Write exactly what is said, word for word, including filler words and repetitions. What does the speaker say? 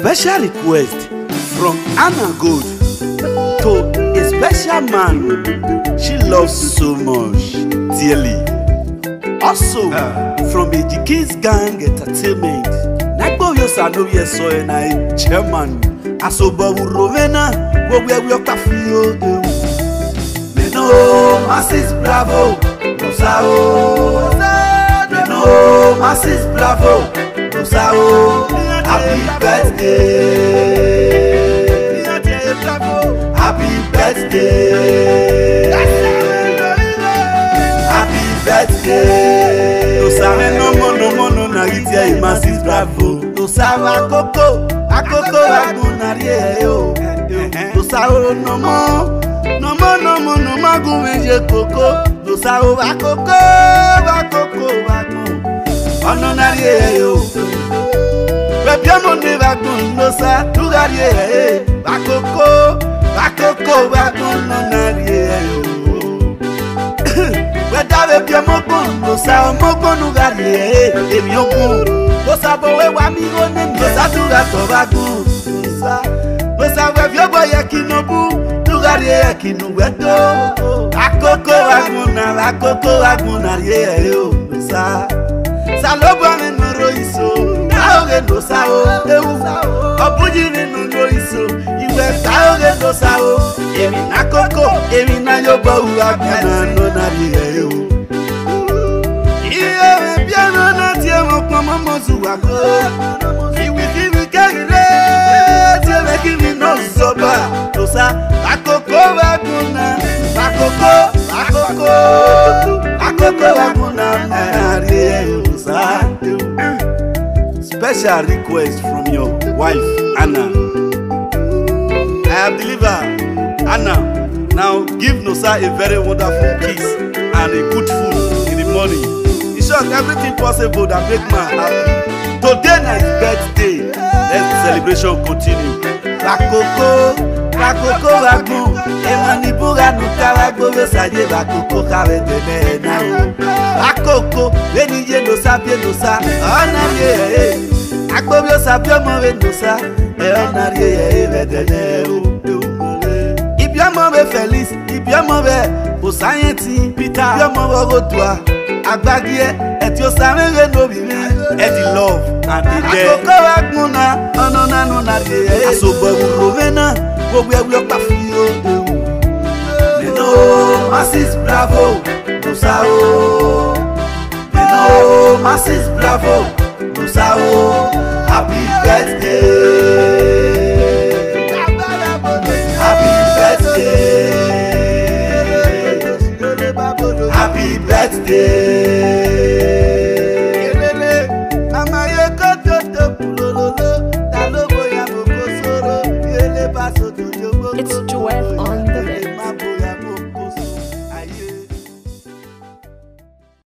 Special request from Anna Gold to a special man she loves so much dearly. Also from a Kids Gang Entertainment. Nagbo yosa no yeso e na chairman. Asobo Rovena wo we we okafio. Meno masses bravo. Nosao. Meno masses bravo. Nosao. Happy birthday. Happy birthday. Happy birthday. No sabe no mono mono na gitia imasis bravo. No sabe akoko akoko agunarie yo. No sabe no mo no mo no mo no magu meje koko. No sabe akoko akoko agu. Ono narie yo. Bebiamo ne vagun no sa tugarie. Akoko akoko agu no narie yo. Wedave pia mogun no sa mogun nugarie emi ogun no sa bowe wa mi one no sa tuga to bagun sa no sa we fi ogbo ye kinobu tugarie kinu wedo akoko aguna akoko aguna rie o no sa sa lobo ni no roiso na oge no sa o ewu obuji ni no roiso iwe ta oge no sa o emi na koko emi na yobo aguna no na rie o iye piano na tie mo pomo mo zuwako iwi kimi kagire tie me kimi no soba to sa akoko aguna akoko akoko akoko aguna na rie o sa. Special request from your wife Anna. I have delivered Anna. Now give Nosa a very wonderful kiss and a good food in the morning. In short, everything possible that make man happy. Today is his birthday. Let the celebration continue. Bakoko, bakoko bagu. Emani buga nukala gobe saje bakoko kawe tene na. Bakoko, veni je Nosa pie Nosa. Ona ye. Akobio sapio mo ve Nosa. E ona ye vedene o. Ibiamo be Felix, ibiamo be Osayenti, Peter, ibiamo be Godua, Agbagie, et yo samere no bi me, et the love and the death. Akoko aguna, onona no na re. Asobo Rovena, wo we we okafio. Meno masses bravo, Nosa o. Meno masses bravo, Nosa o. Happy birthday. Happy birthday. It's Joel on the